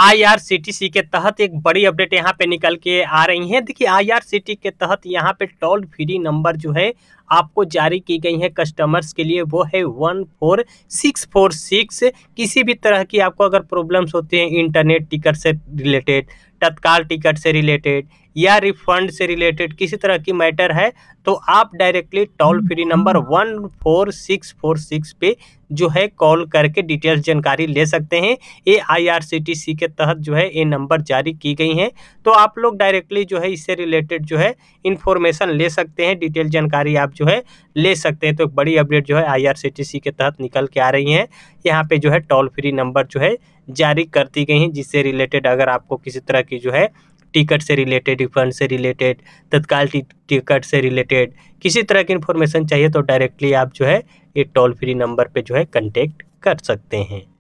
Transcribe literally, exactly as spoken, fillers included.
IRCTC के तहत एक बड़ी अपडेट यहाँ पे निकल के आ रही है। देखिए आईआरसीटीसी के तहत यहाँ पे टोल फ्री नंबर जो है आपको जारी की गई है कस्टमर्स के लिए, वो है one four six four six. किसी भी तरह की आपको अगर प्रॉब्लम्स होती हैं इंटरनेट टिकट से रिलेटेड, तत्काल टिकट से रिलेटेड या रिफंड से रिलेटेड किसी तरह की मैटर है, तो आप directly toll free number one four six four six पे जो है कॉल करके डिटेल्स जानकारी ले सकते हैं। ये आईआरसीटीसी के तहत जो है ये नंबर जारी की गई हैं, तो आप लोग डायरेक्टली जो है इससे रिलेटेड जो है इंफॉर्मेशन ले सकते हैं, डिटेल जानकारी आप जो है ले सकते हैं। तो एक बड़ी अपडेट जो है आईआरसीटीसी के तहत निकल के आ रही है। यहाँ पे जो है टोल फ्री नंबर जो है जारी कर दी गई हैं, जिससे रिलेटेड अगर आपको किसी तरह की जो है टिकट से रिलेटेड, रिफंड से रिलेटेड, तत्काल टिकट से रिलेटेड किसी तरह की इन्फॉर्मेशन चाहिए तो डायरेक्टली आप जो है ये टोल फ्री नंबर पे जो है कांटेक्ट कर सकते हैं।